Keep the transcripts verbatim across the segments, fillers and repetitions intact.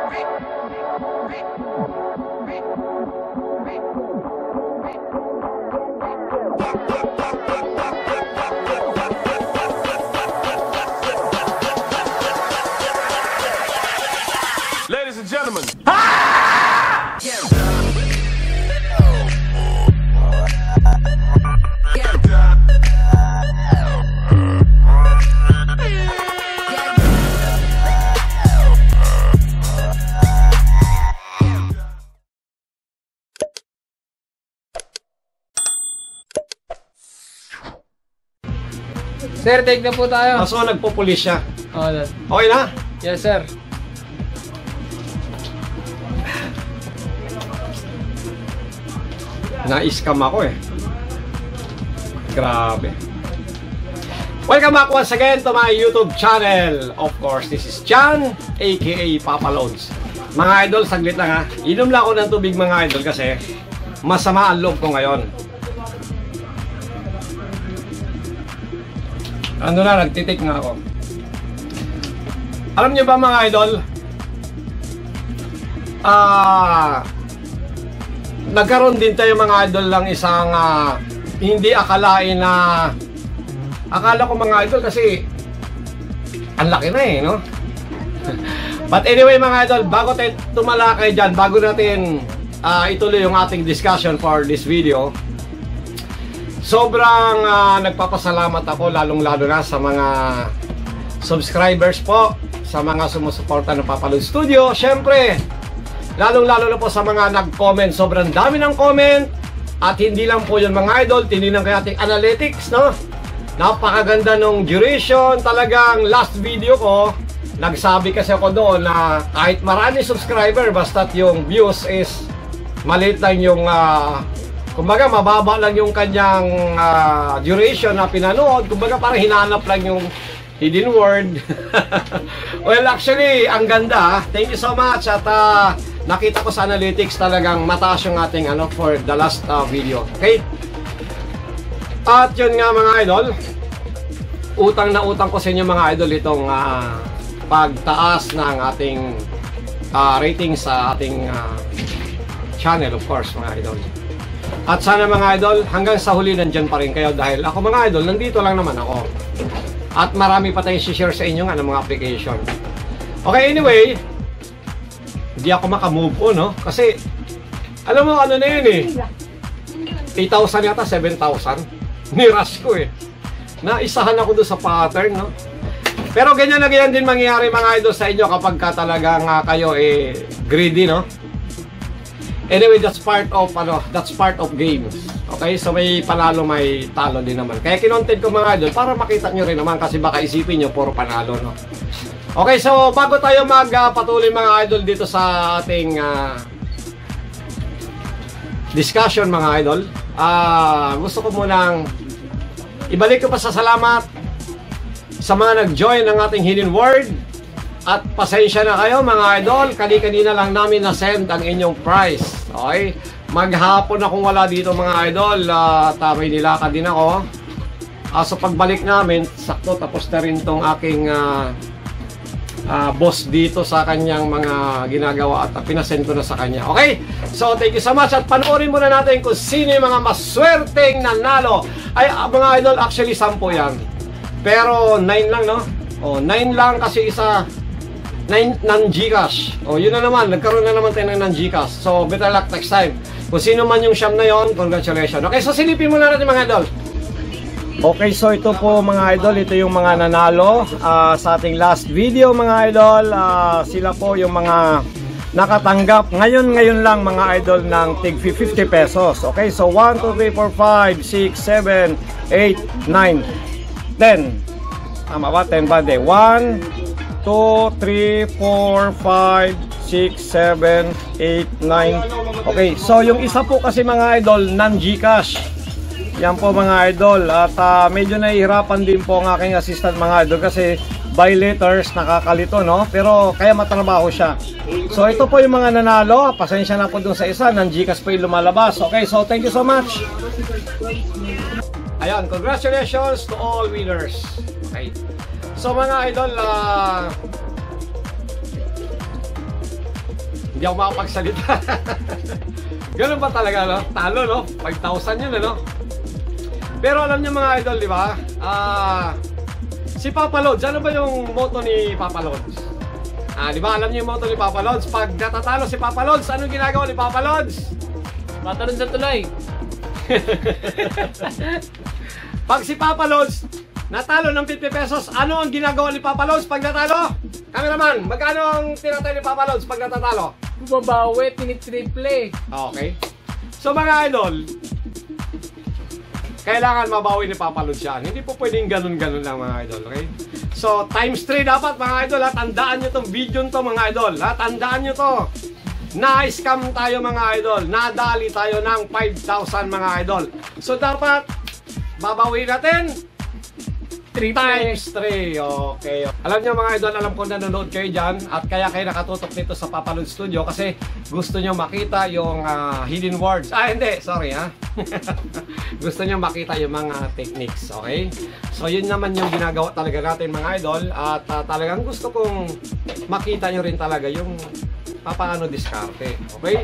Ladies and gentlemen. Sir, take na po tayo. Kaso nagpupulis siya. Oh, that. Okay na? Yes, sir. Na-scam ako eh. Grabe. Welcome back once again to my YouTube channel. Of course, this is John, aka Papa Loads. Mga idol, saglit lang ha. Inom lang ako ng tubig mga idol kasi masama ang loob ko ngayon. Ano na, nagtitik nga ako. Alam niyo ba mga idol? Ah... Uh, nagkaroon din tayo mga idol lang isang uh, hindi akalain na akala ko mga idol kasi ang laki na eh, no? But anyway mga idol, bago tayo tumalakay dyan, bago natin uh, ituloy yung ating discussion for this video, sobrang uh, nagpapasalamat ako lalong lalo na sa mga subscribers po, sa mga sumusuporta ng Papa Loads Studio. Syempre, lalong-lalo na po sa mga nag-comment. Sobrang dami ng comment. At hindi lang po yun mga idol. Tinignan ko yung ating analytics, no? Napakaganda nung duration. Talagang last video ko, nagsabi kasi ako doon na kahit marami subscriber, basta't yung views is maliit lang yung, uh, kumbaga mababa lang yung kanyang uh, duration na pinanood. Kumbaga parang hinanap lang yung hidden word. Well, actually, ang ganda. Thank you so much. At uh, nakita ko sa analytics talagang mataas yung ating ano for the last uh, video. Okay? At yun nga mga idol, utang na utang ko sa inyo mga idol itong uh, pagtaas ng ating uh, rating sa ating uh, channel, of course mga idol. At sana mga idol, hanggang sa huli nandyan pa rin kayo dahil ako mga idol, nandito lang naman ako. At marami pa tayong share sa inyo nga ng mga application. Okay, anyway, hindi ako makamove on, no? Kasi, alam mo, ano na yun eh, eight thousand yata, seven thousand. Nirush ko eh. Naisahan ako doon sa pattern, no? Pero ganyan na ganyan din mangyayari mga idol sa inyo kapag ka talagang uh, kayo eh, greedy, no? Anyway, that's part of, ano, that's part of games. Okay, so may panalo, may talo din naman. Kaya kinontent ko mga idol para makita nyo rin naman kasi baka isipin nyo puro panalo, no? Okay, so bago tayo magpatuloy uh, mga idol dito sa ating uh, discussion mga idol, uh, gusto ko munang ibalik ko pa sa salamat sa mga nag-join ng ating Hidden Word. At pasensya na kayo mga idol, kani-kanina lang namin na-send ang inyong price. Okay? Maghapon akong wala dito mga idol, uh, tamay nilakad din ako. Uh, so pagbalik namin, sakto tapos na rin tong aking uh, uh, boss dito sa kanyang mga ginagawa at uh, pinasend ko na sa kanya. Okay? So thank you so much at panoorin muna natin kung sino yung mga maswerteng nanalo. Ay uh, mga idol, actually sampo yan. Pero nine lang, no? O, nine lang kasi isa nine non-Gcash. O, yun na naman. Nagkaroon na naman tayo ng non-Gcash. So, better luck next time. Kung sino man yung siyam na yon, congratulations. Okay, so silipin muna natin mga idol. Okay, so ito po mga idol. Ito yung mga nanalo uh, sa ating last video mga idol. Uh, sila po yung mga nakatanggap. Ngayon, ngayon lang mga idol ng tig fifty pesos. Okay, so one, two, three, four, five, six, seven, eight, nine, ten. Tama ba? ten ba? one, two, three, four, five, six, seven, eight, nine. Okay, so yung isa po kasi mga idol, non-Gcash. Yan po mga idol. At uh, medyo nahihirapan din po ang aking assistant mga idol kasi by letters, nakakalito, no? Pero kaya matrabaho siya. So ito po yung mga nanalo. Pasensya na po dun sa isa, non-Gcash po yung lumalabas. Okay, so thank you so much. Ayan, congratulations to all winners. Okay. So mga idol, uh, Hindi ako makapagsalita. Ganun ba talaga, no? Talo, no? five thousand yun, ano? Pero alam niyo mga idol, di ba? Ah, si Papa Lods, ano ba yung motto ni Papa Lods? Ah, di ba? Alam niyo yung motto ni Papa Lods? Pag natatalo si Papa Lods, anong ginagawa ni Papa Lods? Matalon sa tulay. Pag si Papa Lods natalo ng fifty pesos, ano ang ginagawa ni Papa Lods pag natalo? Cameraman, magkano ang tinatay ni Papa Lods pag natatalo? Bumabawi, tinitriple. Okay. So mga idol, kailangan mabawi ni Papa Lods yan. Hindi po pwedeng ganun-ganun lang mga idol, okay? So times three dapat mga idol, ha? Tandaan nyo tong video to mga idol, ha? Tandaan nyo to. Na-scam tayo mga idol, nadali tayo ng five thousand mga idol. So dapat babawi natin times three. Okay. Alam niyo mga idol, alam ko nanonood kayo dyan at kaya kayo nakatutok dito sa Papa Lods Studio kasi gusto niyo makita yung uh, hidden words. Ah, hindi. Sorry ha. Gusto niyo makita yung mga techniques. Okay? So yun naman yung ginagawa talaga natin mga idol at uh, talagang gusto kong makita nyo rin talaga yung paano diskarte. Okay?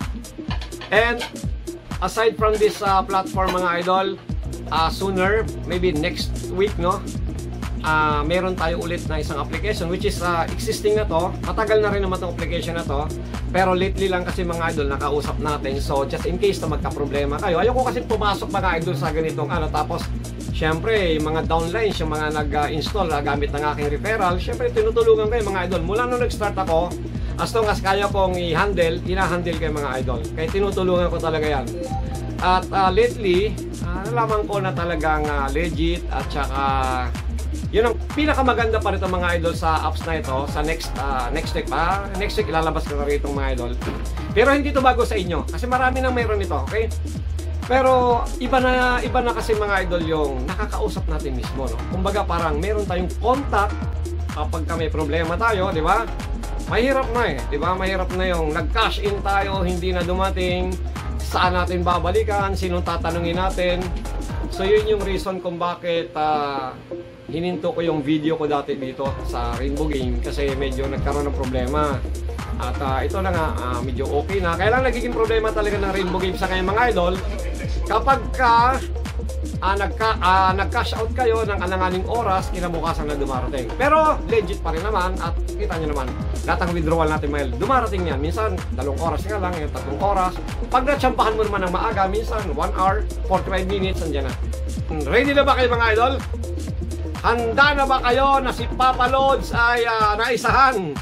And aside from this uh, platform mga idol, Uh, sooner, maybe next week, no? Uh, meron tayo ulit na isang application which is uh, existing na to. Matagal na rin naman itong application na to. Pero lately lang kasi mga idol nakausap natin. So just in case na magka-problema kayo. Ayoko kasi pumasok mga idol sa ganitong ano. Tapos syempre yung mga downlines, yung mga nag-install uh, gamit ng aking referral, syempre tinutulungan kayo mga idol. Mula nung nag-start ako, as long as kaya kong i-handle, ina-handle kayo mga idol. Kaya tinutulungan ko talaga yan. At uh, lately, uh, nalaman ko na talagang uh, legit at saka yun ang pinakamaganda pa rito mga idol sa apps na ito. Sa next uh, next week pa, next week ilalabas ko na rito mga idol. Pero hindi to bago sa inyo kasi marami nang mayroon ito, okay? Pero iba na iba na kasi mga idol yung nakakausap natin mismo, no? Kumbaga parang meron tayong contact kapag may problema tayo, di ba? Mahirap na eh, di ba? Mahirap na yung nag-cash in tayo, hindi na dumating. Saan natin babalikan, sinong tatanungin natin. So yun yung reason kung bakit uh, hininto ko yung video ko dati dito sa Rainbow Game kasi medyo nagkaroon ng problema. At uh, ito na nga, uh, medyo okay na. Kaya lang nagiging problema talaga ng Rainbow Game sa kanyang mga idol kapag ka uh, nagka, uh, nag-cash out kayo ng alanganing oras, kinabukasan na dumarating. Pero legit pa rin naman at kita nyo naman, lahat ng withdrawal natin mga dumarating yan. Minsan, dalawang oras nga lang, yung tatlong oras. Pag natsampahan mo naman ng maaga, minsan, one hour, forty-five minutes, andyan na. Ready na ba kayo mga idol? Handa na ba kayo na si Papa Lods ay uh, naisahan?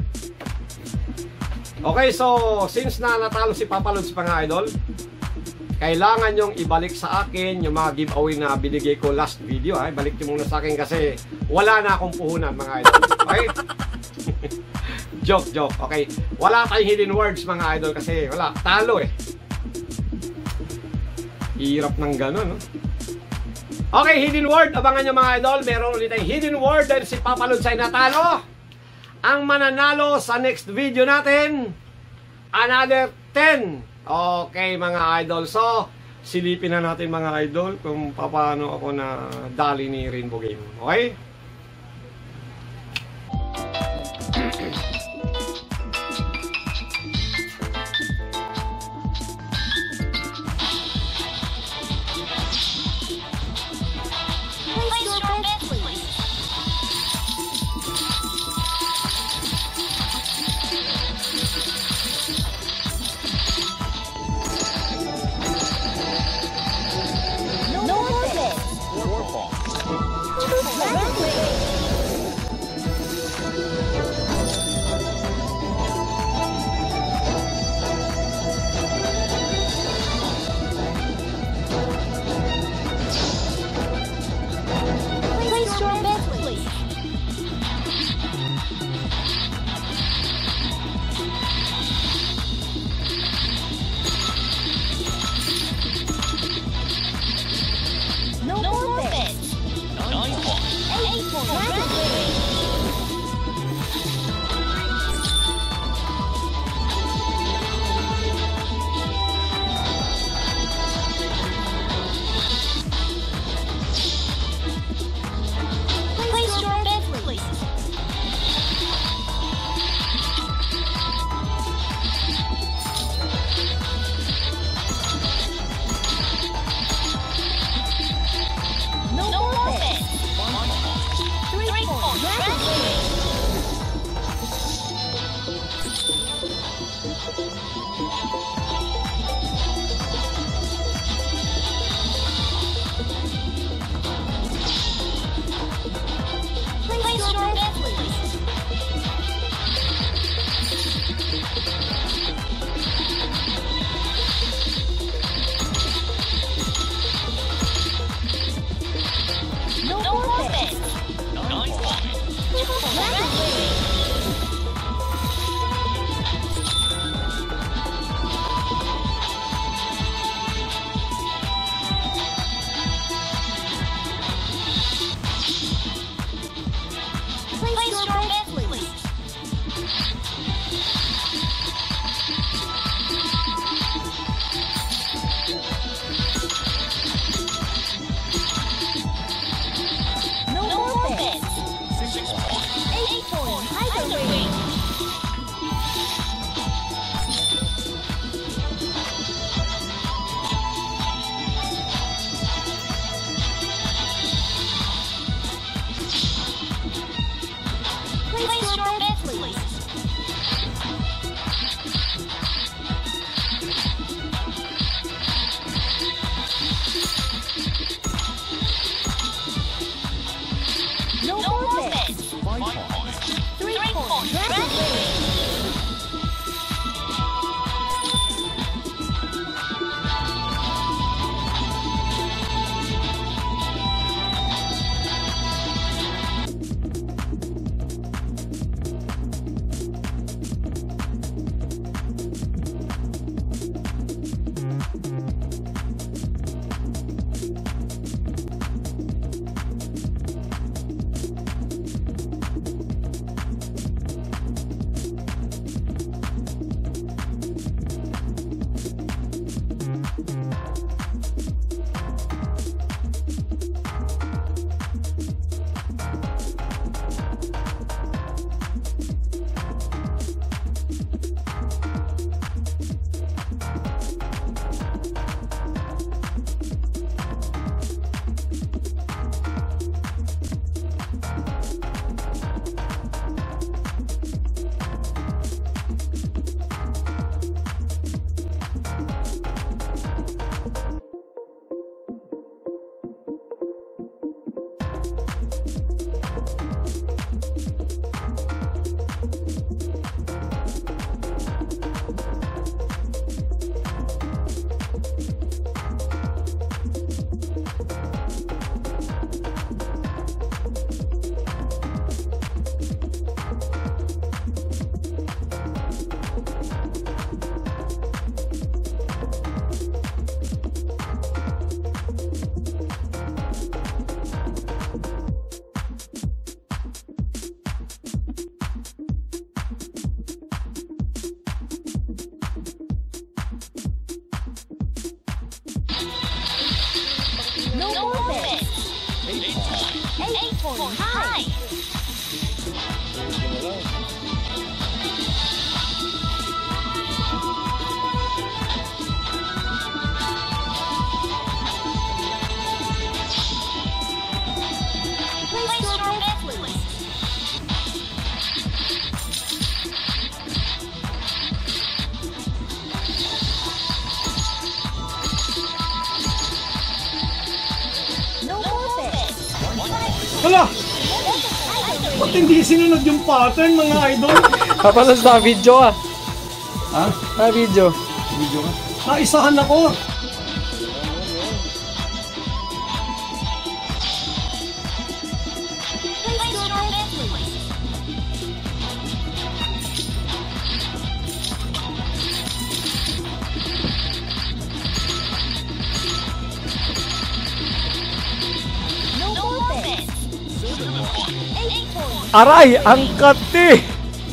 Okay, so, since na natalo si Papa Lods mga idol, kailangan yung ibalik sa akin yung mga giveaway na binigay ko last video. Ay, balik nyo muna sa akin kasi wala na akong puhunan mga idol. Okay? Joke, joke. Okay. Wala tayong hidden words mga idol kasi wala. Talo eh. Hirap ng gano'n, no? Okay, hidden word. Abangan nyo mga idol. Meron ulit tayong hidden word dahil si Papa Lods ay natalo. Ang mananalo sa next video natin, another ten. Okay mga idol. So, silipin na natin mga idol kung paano ako na dali ni Rainbow Game. Okay? Acorn Tiger Wing. Place your bet, please. No more bets. Three points. Dragon Wing. No more bets. Acorn High. Place your bet, please. No more bets. Hala! Ba't hindi sinunod yung pattern, mga idol? Papalos na video ah. Ha? Ah, video. Video ka? Naisahan ako! Place your bet, please. No more bets. Acorn. Aray, ang kati!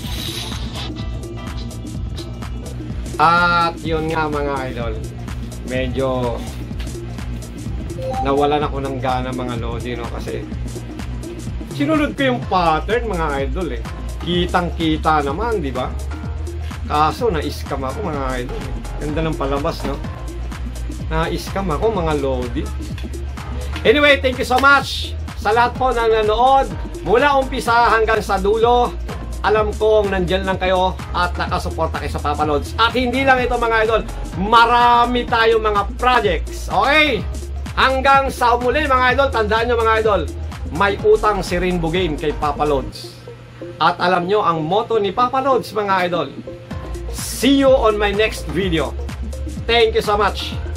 At yun nga, mga idol, medyo nawalan ako ng gana, mga lodi, no? Kasi sinunod ko yung pattern, mga idol, eh. Kitang-kita naman, di ba? Kaso na-scam ako, mga idol, eh. Ganda ng palabas, no? Na-scam ako, mga lodi. Anyway, thank you so much sa lahat po na nanood mula umpisa hanggang sa dulo. Alam kong nandyan lang kayo at nakasuporta kayo sa Papa Lods. At hindi lang ito, mga idol, marami tayong mga projects. Okay? Hanggang sa muli, mga idol, tandaan nyo, mga idol, may utang si Rainbow Game kay Papa Lods. At alam nyo ang motto ni Papa Lods, mga idol. See you on my next video. Thank you so much.